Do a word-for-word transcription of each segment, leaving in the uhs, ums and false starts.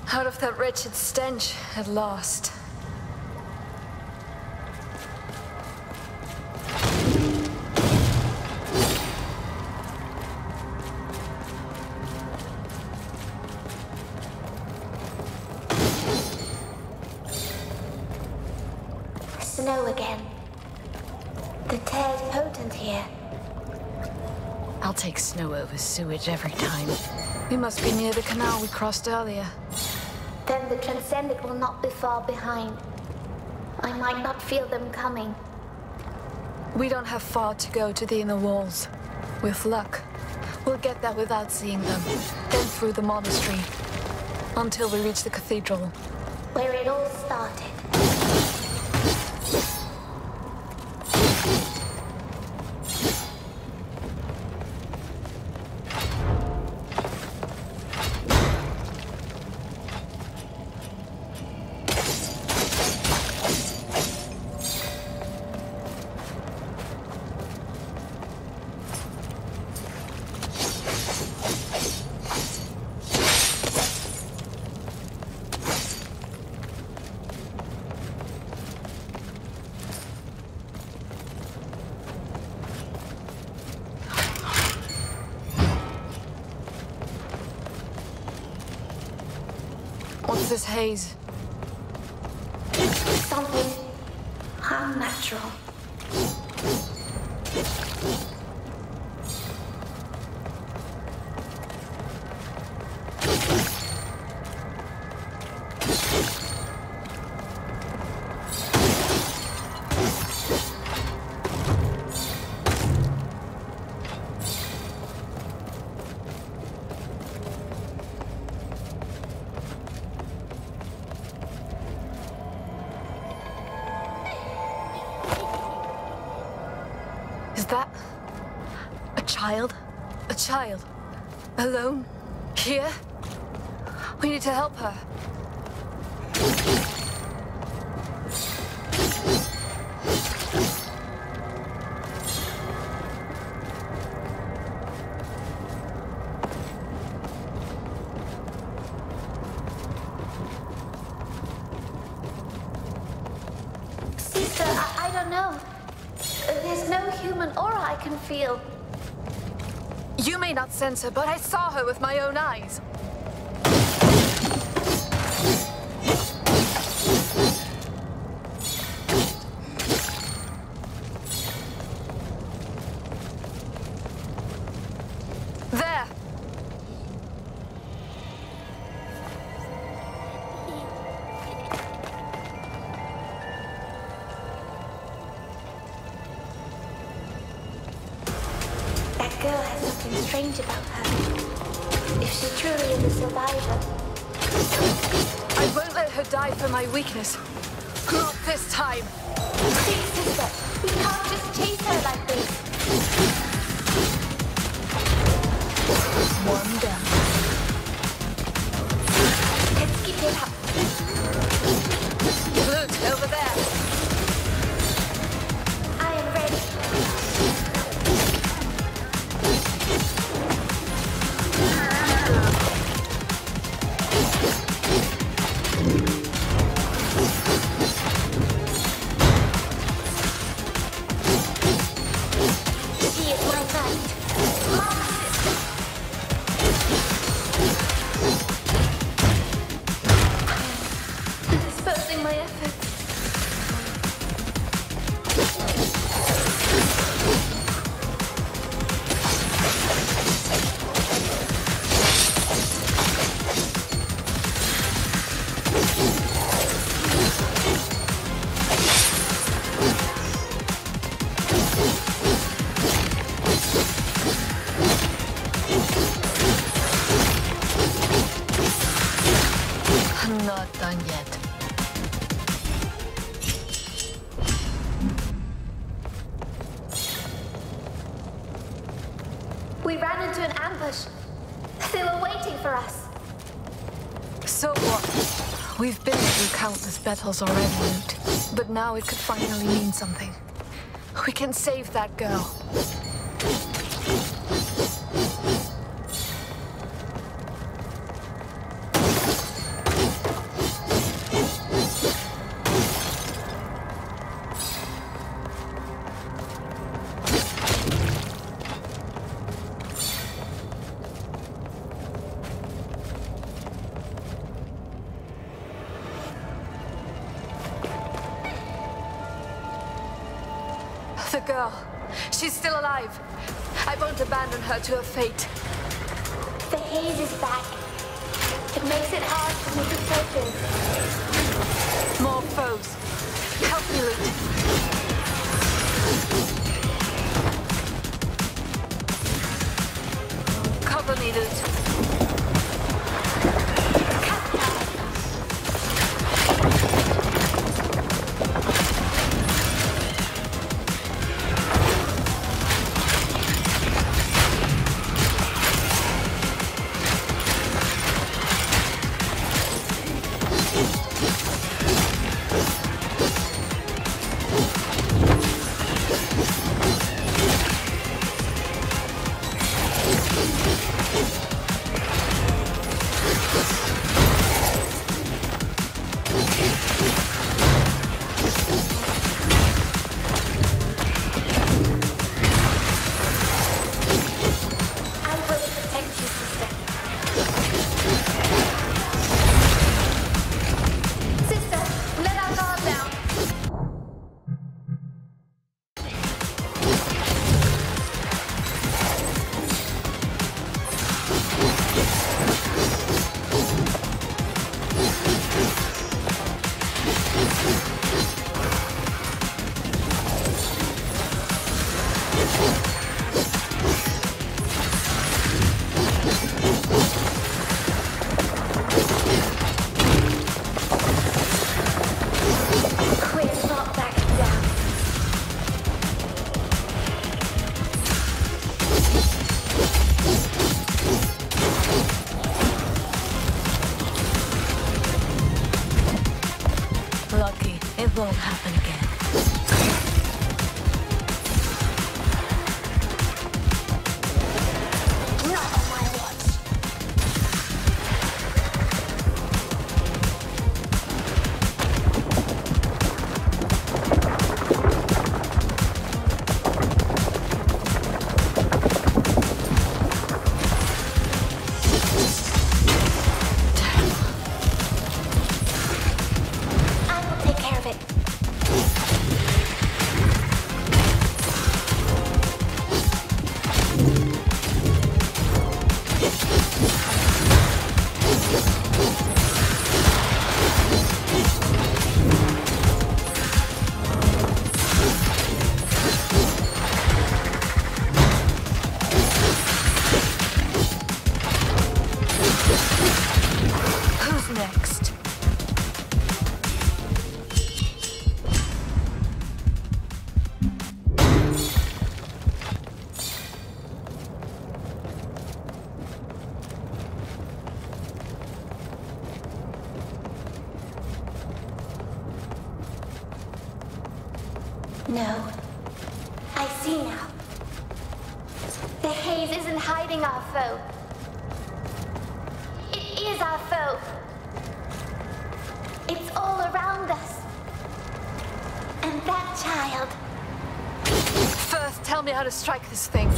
Out of that wretched stench at last. Snow again. The tear's potent here. I'll take snow over sewage every time. We must be near the canal we crossed earlier. Then the Transcendent will not be far behind. I might not feel them coming. We don't have far to go to the inner walls. With luck, we'll get there without seeing them. Then through the monastery. Until we reach the cathedral. Where it all started. What's this haze? Something unnatural. Is that a child? A child? Alone? Here? We need to help her. Sister, I, I don't know. There's no human aura I can feel. You may not sense her, but I saw her with my own eyes. There! That girl has something strange about her. If she truly is a survivor. I won't let her die for my weakness. Not this time. Please, sister, we can't just chase her like this. One down. Let's keep it up. Loot, over there. I am ready. She is my knight. My sister. Dispersing my efforts. I'm not done yet. We ran into an ambush. They were waiting for us. So what? We've been through countless battles already, Newt. But now it could finally mean something. We can save that girl. girl. She's still alive. I won't abandon her to her fate. The haze is back. It makes it hard for me to focus. More foes. Help me, Lute. Cover me, Lute. Lucky, it won't happen again. Not on my watch. I will take care of it. Who's next? No. I see now. The haze isn't hiding our foe. It is our foe. It's all around us. And that child. First, tell me how to strike this thing.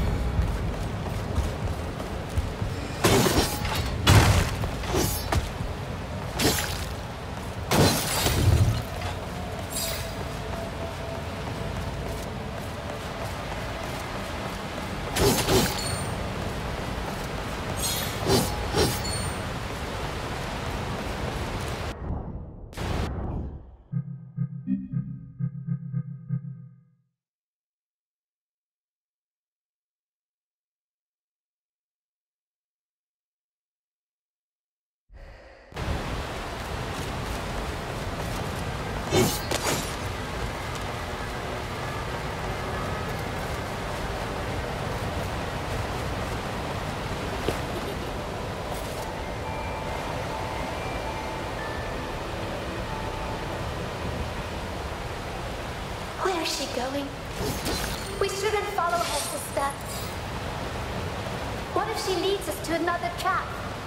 Where is she going? We shouldn't follow her, sister. What if she leads us to another trap?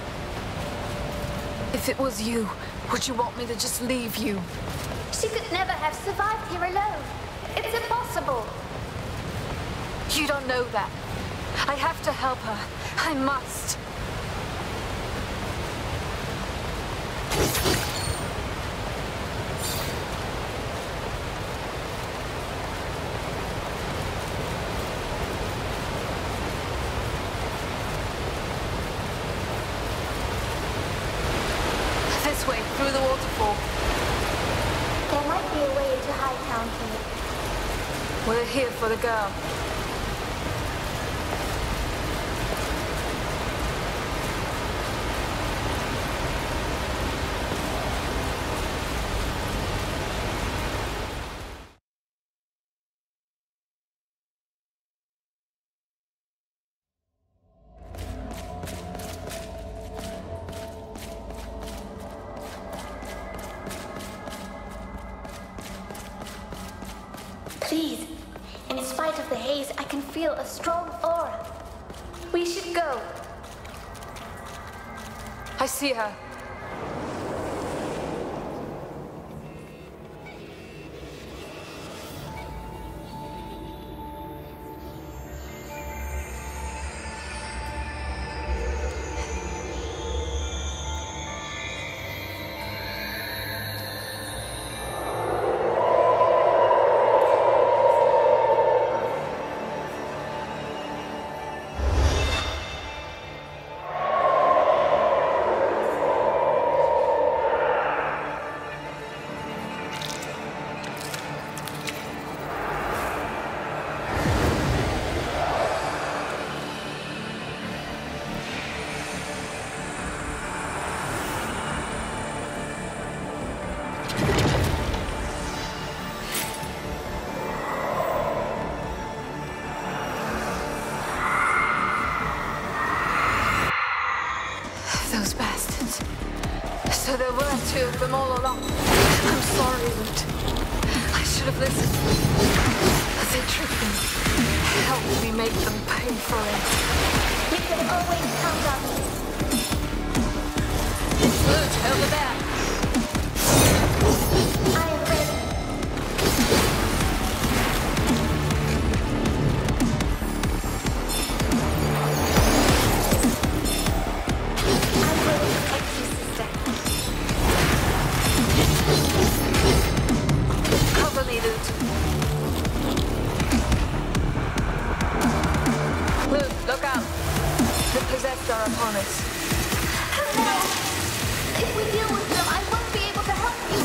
If it was you, would you want me to just leave you? She could never have survived here alone. It's impossible. You don't know that. I have to help her. I must. This way, through the waterfall. There might be a way into Hightown here. We're here for the girl. Please, in spite of the haze, I can feel a strong aura. We should go. I see her. Those bastards. So there were two of them all along. I'm sorry, Lute. I should have listened. They tricked me. Help me make them pay for it. We can always count on you. Lute, over there. I am ready. Cover me, Lute. Lute, look out. The possessed are upon us. No! If we deal with them, I won't be able to help you.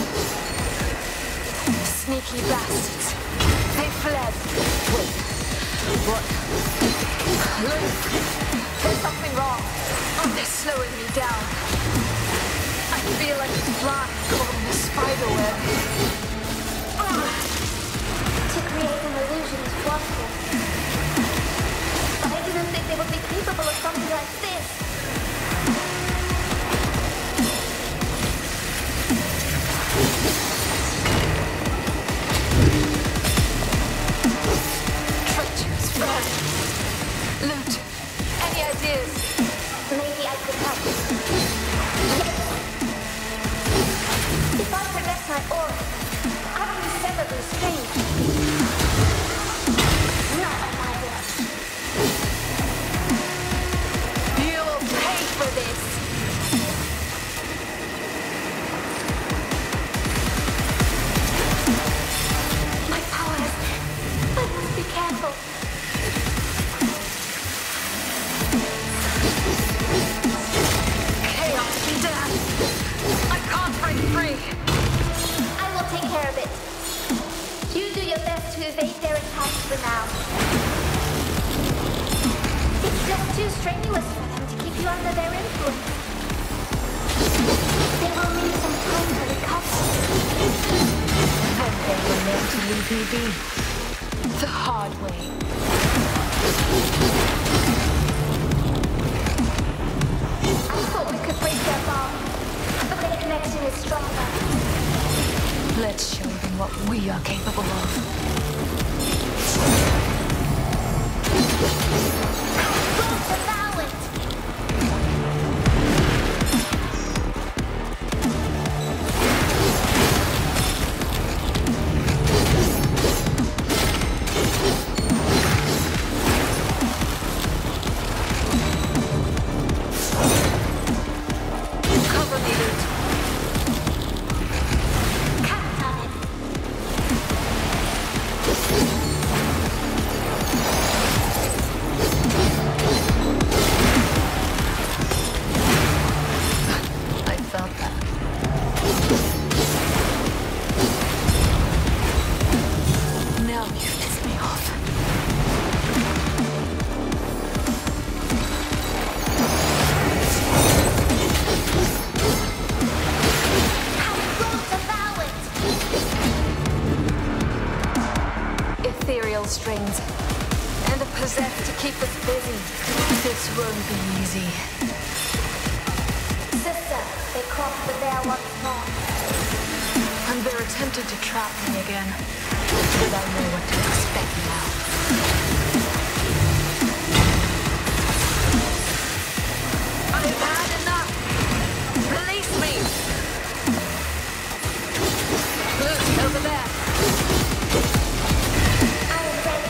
Sneaky bastards. They fled. Wait. What? Lute, there's something wrong. They're slowing me down. I feel like a fly caught in a spider web. To create an illusion is wonderful. But I didn't think they would be capable of something like this. Treacherous friend. Lute, any ideas? Maybe I could help. If I forget my aura, I will sever the string. Not on my watch. You will pay for this. My powers. I must be careful. Chaos and death. I can't break free. I will take care of it. You do your best to evade their attacks for now. It's just too strenuous for them to keep you under their influence. They will need some time to recover. Then they will learn to leave me be. The hard way. I thought we could break their bond, but their connection is stronger. Let's show them what we are capable of. Go to Valent! Cover me, Lute. Count on it. won't be easy. Sister, they crossed the veil once more. And they're attempting to trap me again. But I know what to expect now. I've had enough! Release me! Look, over there! I am ready.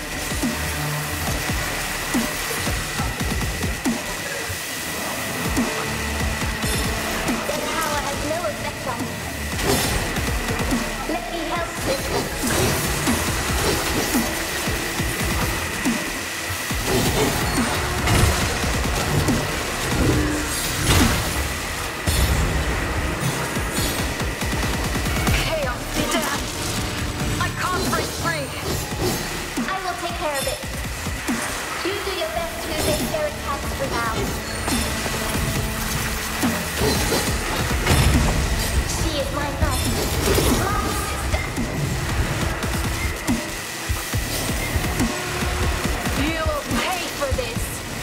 Their power has no effect on me. Let me help, sister. Chaos, damn! I can't break free! I will take care of it. You do your best to take care of cats for now. She is my knight. My sister. You will pay for this!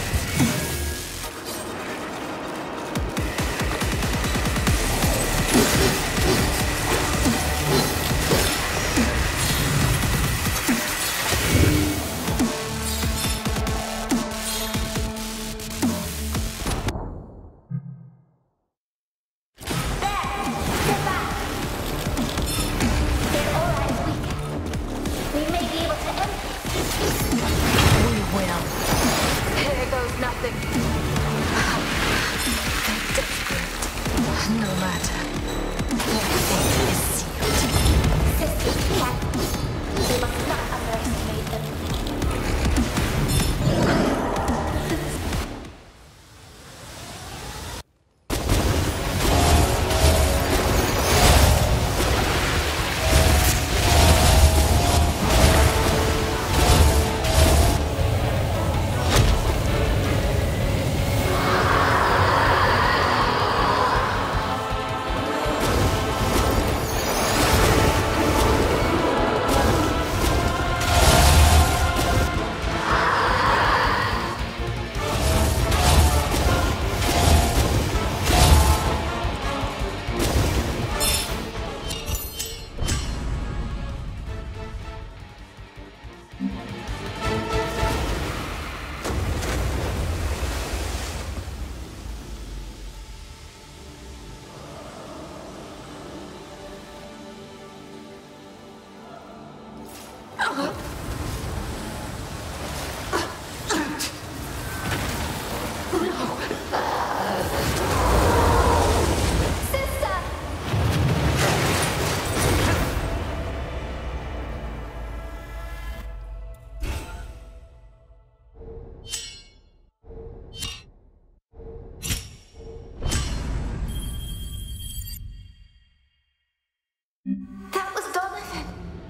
That was Donovan.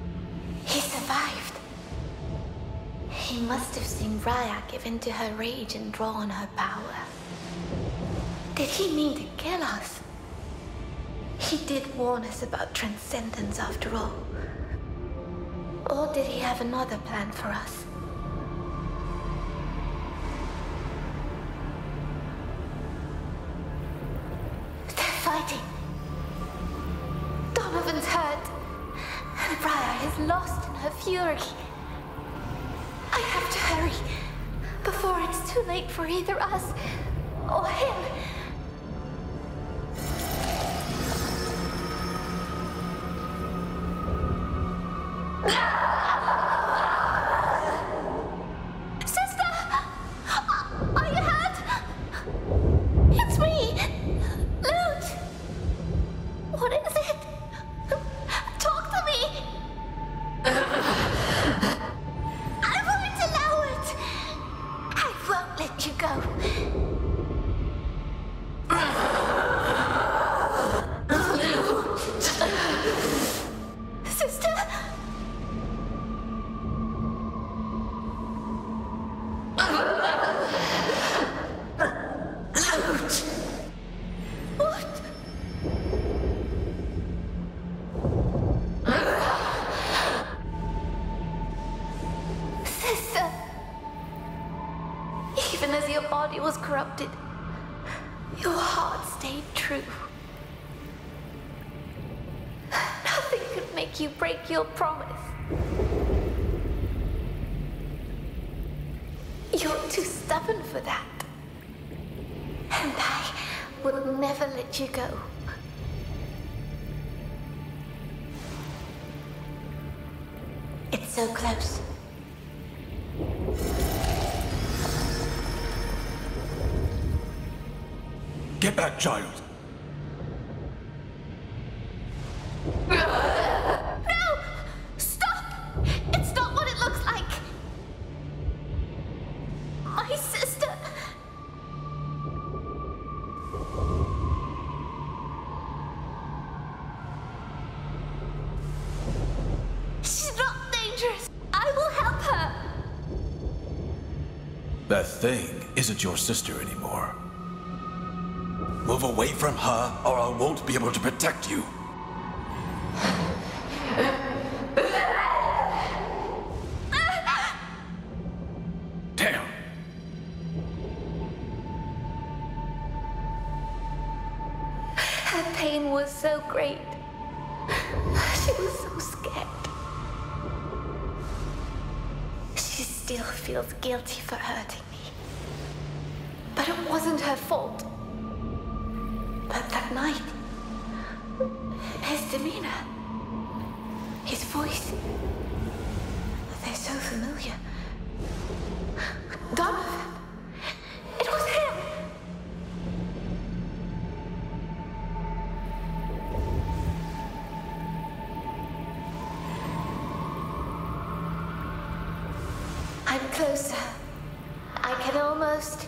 He survived. He must have seen Raya give in to her rage and draw on her power. Did he mean to kill us? He did warn us about transcendence after all. Or did he have another plan for us? They're fighting. Donovan's hurt, and Raya is lost in her fury. I have to hurry, before it's too late for either us or him. Sister! Are you hurt? It's me! Lute! What is it? Talk to me! I won't allow it! I won't let you go. true. Nothing could make you break your promise. You're too stubborn for that. And I will never let you go. It's so close. Get back, child. No! Stop! It's not what it looks like. My sister. She's not dangerous. I will help her. That thing isn't your sister anymore. Move away from her, or I won't be able to protect you. Damn. Her pain was so great. She was so scared. She still feels guilty for hurting me. But it wasn't her fault. But that night, his demeanor, his voice, they're so familiar. Donovan, it was him. I'm closer. I can almost...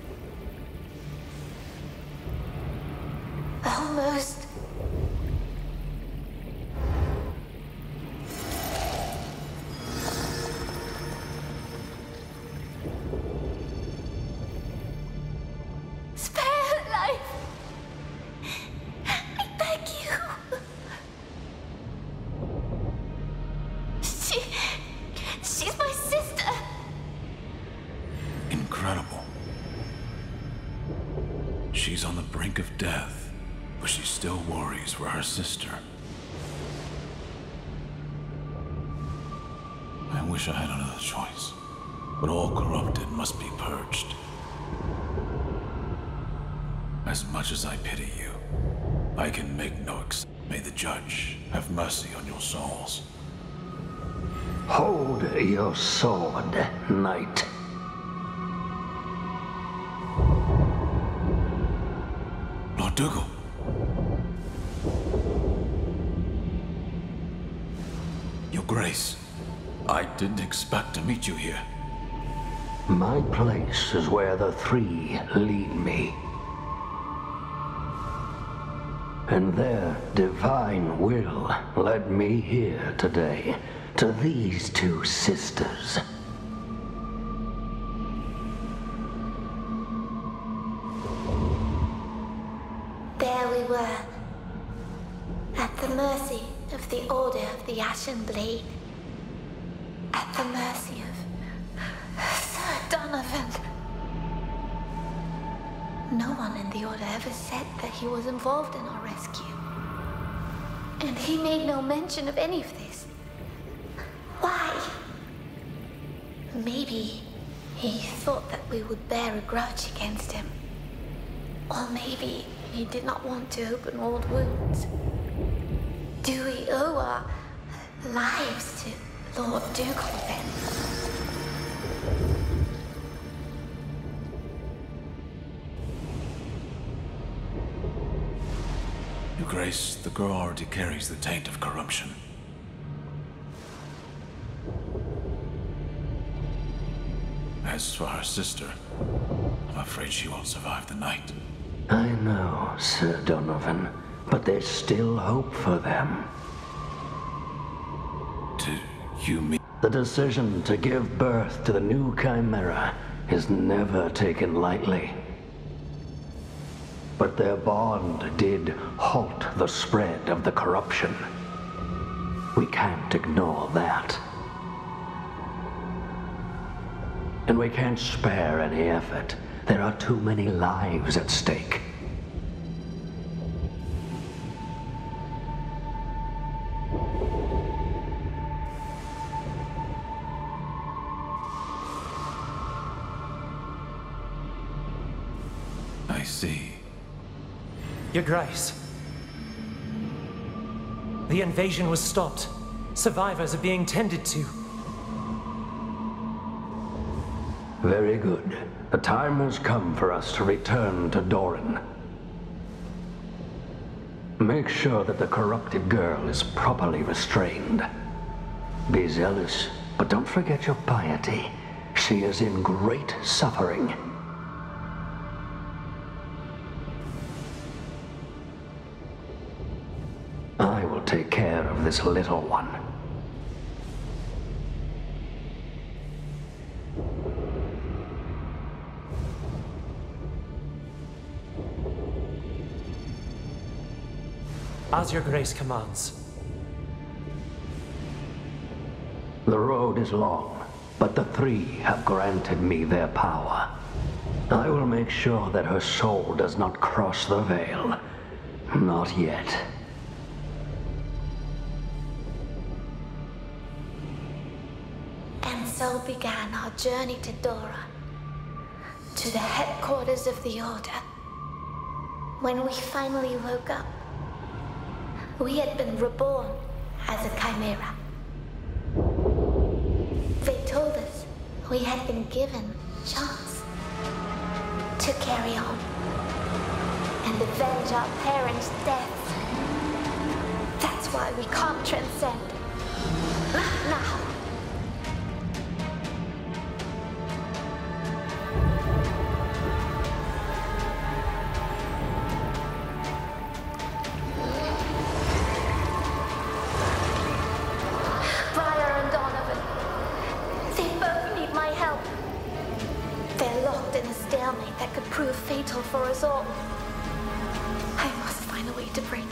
Almost. Spare her life. I beg you. She... She's my sister. Incredible. She's on the brink of death, but she still worries for her sister. I wish I had another choice, but all corrupted must be purged. As much as I pity you, I can make no ex- May the Judge have mercy on your souls. Hold your sword, knight. Lord Dougal. Your Grace, I didn't expect to meet you here. My place is where the three lead me. And their divine will led me here today, to these two sisters. There we were, at the mercy of the Order of the Ashen Blade. At the mercy of Sir Donovan. No one in the Order ever said that he was involved in our rescue. And he made no mention of any of this. Why? Maybe he thought that we would bear a grudge against him. Or maybe he did not want to open old wounds. Do we owe our lives to Lord Dougal then? Your Grace, the girl already carries the taint of corruption. As for her sister, I'm afraid she won't survive the night. I know, Sir Donovan, but there's still hope for them. Do you mean? The decision to give birth to the new Chimera is never taken lightly. But their bond did halt the spread of the corruption. We can't ignore that. And we can't spare any effort. There are too many lives at stake. Your Grace. The invasion was stopped. Survivors are being tended to. Very good. The time has come for us to return to Doran. Make sure that the corrupted girl is properly restrained. Be zealous, but don't forget your piety. She is in great suffering. I will take care of this little one. As your Grace commands. The road is long, but the three have granted me their power. I will make sure that her soul does not cross the veil. Not yet. And so began our journey to Dora, to the headquarters of the Order. When we finally woke up, we had been reborn as a chimera. They told us we had been given chance to carry on and avenge our parents' deaths. That's why we can't transcend. Now. That could prove fatal for us all. I must find a way to bring